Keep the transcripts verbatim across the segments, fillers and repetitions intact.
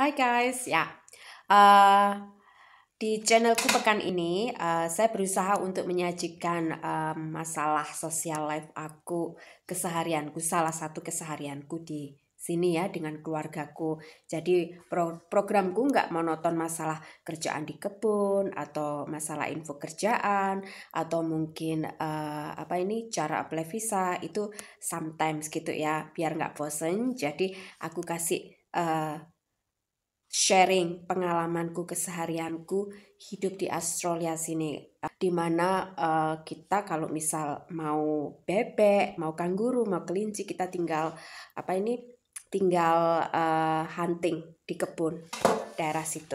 Hai guys, ya. eh, di channelku pekan ini, eh, saya berusaha untuk menyajikan eh, masalah sosial life aku, keseharianku, salah satu keseharianku di sini ya dengan keluargaku. Jadi pro- programku nggak monoton masalah kerjaan di kebun atau masalah info kerjaan atau mungkin eh, apa ini cara apply visa itu sometimes gitu ya biar nggak bosen. Jadi aku kasih eh, sharing pengalamanku keseharianku hidup di Australia sini, di mana uh, kita kalau misal mau bebek, mau kanguru, mau kelinci kita tinggal apa ini tinggal uh, hunting di kebun daerah situ.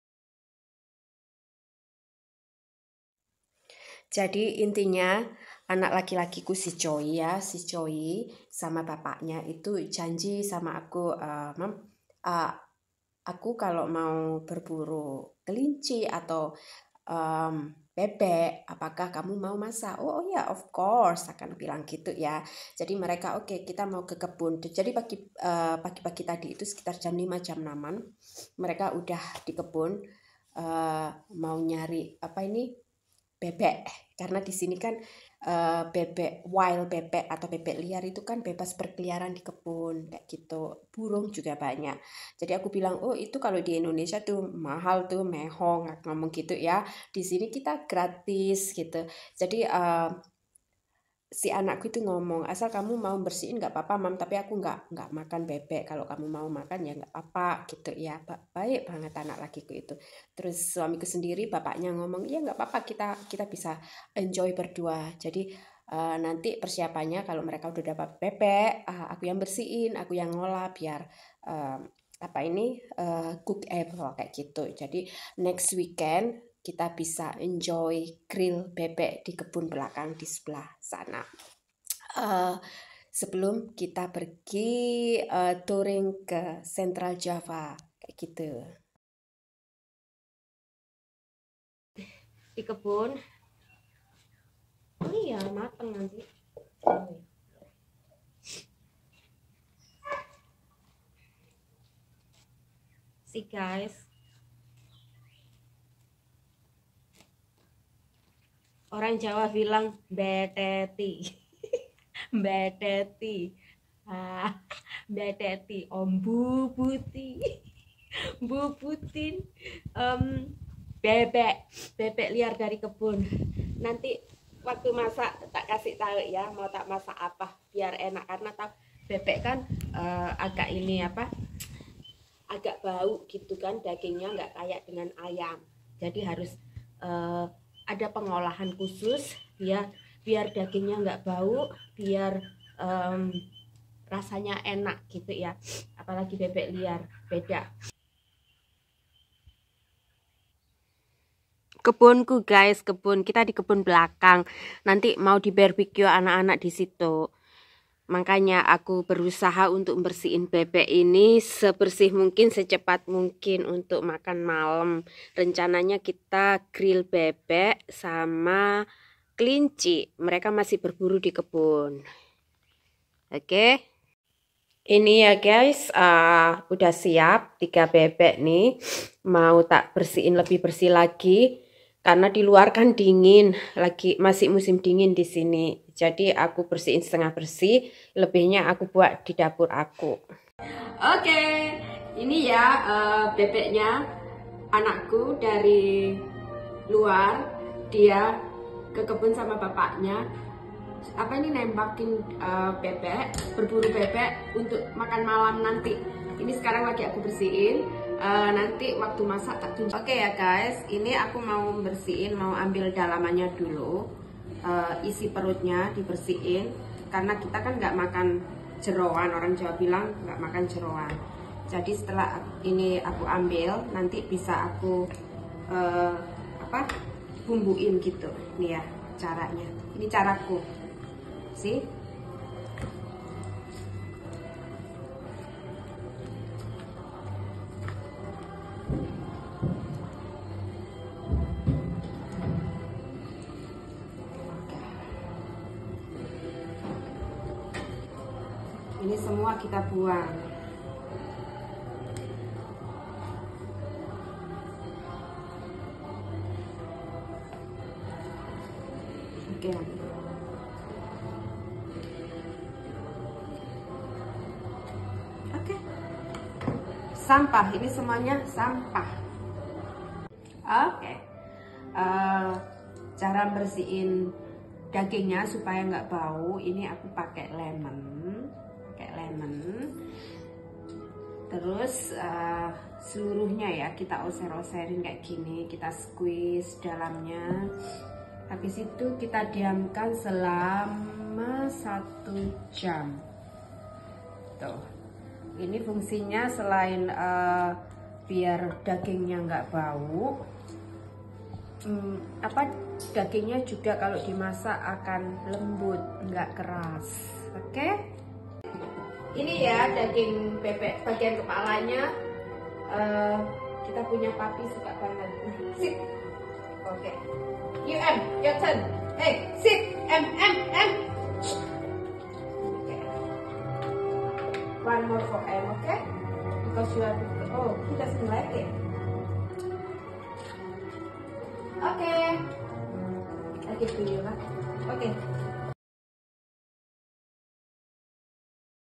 Jadi intinya anak laki-lakiku si Choi ya, si Choi sama bapaknya itu janji sama aku, uh, Mam, uh, aku kalau mau berburu kelinci atau um, bebek, apakah kamu mau masak? Oh, oh ya, of course, akan bilang gitu ya. Jadi mereka oke, okay, kita mau ke kebun. Jadi pagi uh, pagi-pagi tadi itu sekitar jam lima jam enaman, mereka udah di kebun uh, mau nyari apa ini bebek, karena di sini kan uh, bebek wild bebek atau bebek liar itu kan bebas berkeliaran di kebun kayak gitu, burung juga banyak. Jadi aku bilang, oh itu kalau di Indonesia tuh mahal tuh mehong, aku ngomong gitu ya, di sini kita gratis gitu. Jadi uh, si anakku itu ngomong, asal kamu mau bersihin nggak apa-apa mam, tapi aku nggak nggak makan bebek, kalau kamu mau makan ya nggak apa-apa gitu ya. Baik banget anak lakiku itu. Terus suamiku sendiri bapaknya ngomong, ya nggak apa-apa, kita kita bisa enjoy berdua. Jadi uh, nanti persiapannya kalau mereka udah dapat bebek, uh, aku yang bersihin, aku yang ngolah biar uh, apa ini uh, cook apple kayak gitu. Jadi next weekend kita bisa enjoy grill bebek di kebun belakang di sebelah sana. Uh, sebelum kita pergi uh, touring ke Central Java kayak gitu. Di kebun. Oh iya, mateng nanti. See guys. Orang Jawa bilang beteti. Beteti. Ah, beteti Om Bu Buti. Bu Putin um, bebek bebek liar dari kebun. Nanti waktu masak tak kasih tahu ya mau tak masak apa biar enak, karena tahu bebek kan uh, agak ini apa agak bau gitu kan, dagingnya nggak kayak dengan ayam, jadi harus uh, ada pengolahan khusus biar biar dagingnya nggak bau, biar um, rasanya enak gitu ya, apalagi bebek liar beda. Kebunku guys, kebun kita di kebun belakang. Nanti mau di barbecue anak-anak di situ. Makanya aku berusaha untuk bersihin bebek ini sebersih mungkin, secepat mungkin untuk makan malam. Rencananya kita grill bebek sama kelinci. Mereka masih berburu di kebun. Oke. Okay? Ini ya guys, uh, udah siap tiga bebek nih. Mau tak bersihin lebih bersih lagi. Karena di luar kan dingin, lagi masih musim dingin di sini. Jadi aku bersihin setengah bersih, lebihnya aku buat di dapur aku. Oke, ini ya uh, bebeknya anakku dari luar, dia ke kebun sama bapaknya. Apa ini nembakin uh, bebek, berburu bebek untuk makan malam nanti. Ini sekarang lagi aku bersihin. Uh, nanti waktu masak tak tunjuk. Oke okay ya guys, ini aku mau bersihin, mau ambil dalamannya dulu, uh, isi perutnya dibersihin, karena kita kan nggak makan jeroan, orang Jawa bilang nggak makan jeroan. Jadi setelah ini aku ambil, nanti bisa aku uh, apa bumbuin gitu. Nih ya caranya, ini caraku sih. Ini semua kita buang. again. Oke. Okay. Sampah, ini semuanya sampah. Oke. Okay. Uh, cara bersihin dagingnya supaya nggak bau, ini aku pakai lemon, pakai lemon. Terus uh, seluruhnya ya kita oser-oserin kayak gini, kita squeeze dalamnya. Habis itu kita diamkan selama satu jam. Tuh, ini fungsinya selain uh, biar dagingnya nggak bau, hmm, apa dagingnya juga kalau dimasak akan lembut, nggak keras. Oke? Okay? Ini ya daging bebek bagian kepalanya. Uh, kita punya papi suka banget. Sit. Oke. Okay. You M, your turn. Hey, sit. M M M. Okay. One more for M, okay? Because you are. Oh, he doesn't like it. Okay. I give to you lah. Okay.